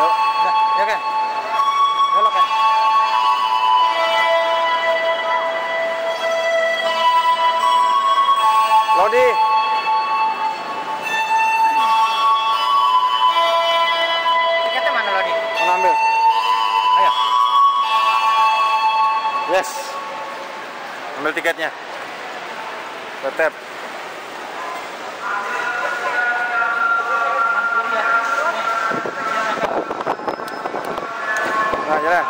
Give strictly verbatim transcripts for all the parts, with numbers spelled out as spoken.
Yuk, udah, ya Ken. Belok Ken. Lodi. Tiketnya mana Lodi? Mau ambil. Ayo. Yes. Ambil tiketnya. Tetep. Nah, jalan.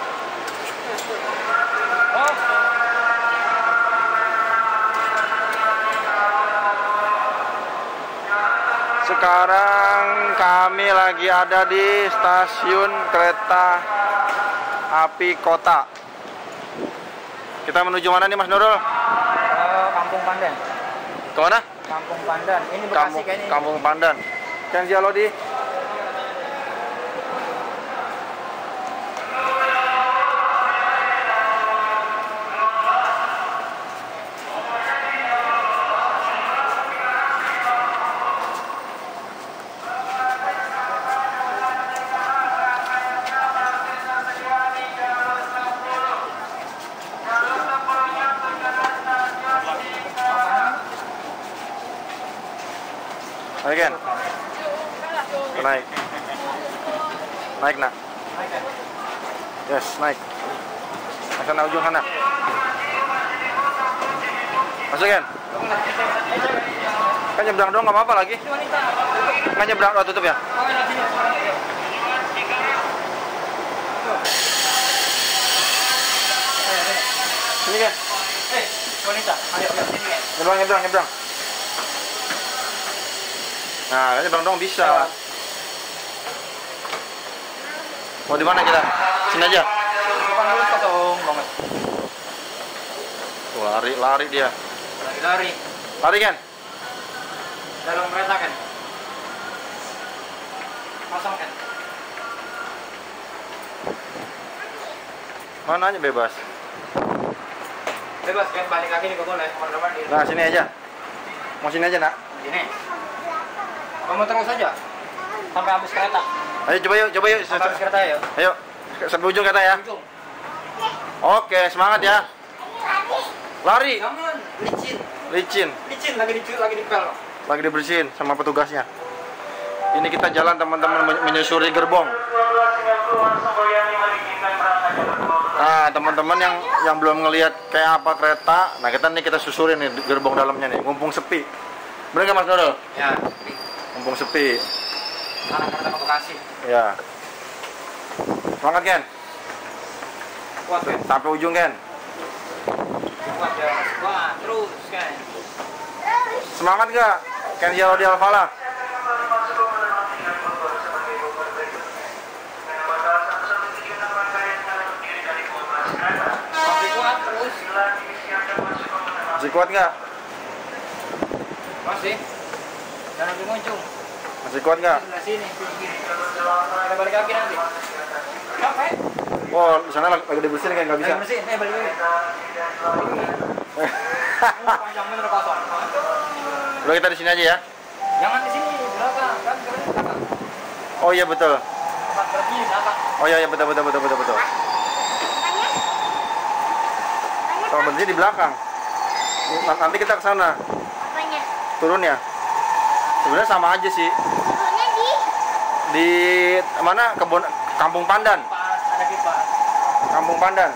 Sekarang kami lagi ada di stasiun kereta api kota. Kita menuju mana nih Mas Nurul? Ke Kampung Pandan. Ke mana? Kampung Pandan. Ini Bekasi Kampung, kayaknya. Kampung Pandan. Kan Lodi. Ayo Ken. Naik. Naik nak. Yes, naik. Ke sana ujung sana. Masuk Ken. Kan nyebrang dong, nggak apa-apa lagi. Nggak nyebrang, oh tutup ya. Sini Ken. Eh, wanita. Ayo, ayo sini Ken. Nyebrang, nyebrang, nyebrang. Nah, nyebrang dong bisa. Mau di mana kita? Sini aja. Depan dulu kosong banget. Tuh, lari, lari dia. Lari-lari. Lari Ken. Dalam kereta kan. Kosong kan. Mana aja bebas. Bebas kan, balik lagi juga boleh. Kemana-mana di. Nah, sini aja. Mau sini aja nak. Sini. Kamu terus aja sampai habis kereta. Ayo coba yuk, coba yuk. Sampai habis kereta ya. Ayo, sampai ujung kata ya. Ujung. Oke, semangat ya. Lari. Jangan licin. Licin. Licin lagi di lagi dipel. Lagi dibersihin sama petugasnya. Ini kita jalan teman-teman menyusuri gerbong. Nah, teman-teman yang yang belum ngelihat kayak apa kereta, nah kita nih kita susurin nih gerbong dalamnya nih, mumpung sepi. Bener nggak Mas Nurul? Ya. Mumpung sepi. Anak kereta ke Bekasi. Ya. Semangat Ken. Kuat kan? Sampai ujung Ken. Kuat ya. Kuat terus kan. Semangat gak? Ken Lodi Alfala. Masih kuat terus. Masih kuat nggak? Masih. Jangan lagi muncul. Masih kuat nggak? Sebelah sini. Kita balik lagi nanti. Capek. Wow, di sana lagi, lagi dibersihin kayak nggak bisa. Lagi bersih. Eh balik lagi. Panjang bener kosong. Udah kita di sini aja ya. Jangan di sini, di belakang. Kan keren di belakang. Oh iya betul. Tempat berhenti di belakang. Oh iya iya betul betul betul betul betul. Kalau berhenti di belakang. Nanti kita ke sana. Apanya? Turun ya. Sebenarnya sama aja sih. Turunnya di Di mana? Kebun Kampung Pandan. Kipas, ada kipas. Kampung Pandan.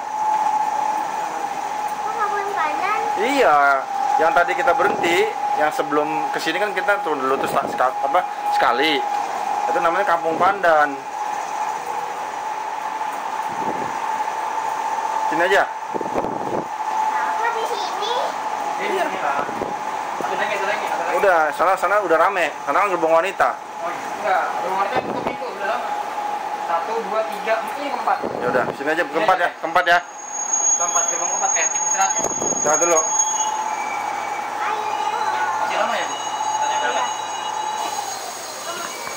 kok Kampung Pandan? Iya, yang tadi kita berhenti, yang sebelum kesini kan kita turun dulu terus sekali, apa sekali. Itu namanya Kampung Pandan. Sini aja. Apa di sini? Ini ya. Satu lagi, satu lagi, satu lagi. Udah, sana sana udah rame. Sana kan gerbong wanita. Oh iya, enggak. Rumahnya tutup pintu, udah lama. Satu, dua, tiga, mungkin ini keempat. Ya udah, sini aja keempat ya, keempat ya. Keempat, gerbong keempat ya. Istirahat ya. Jangan dulu.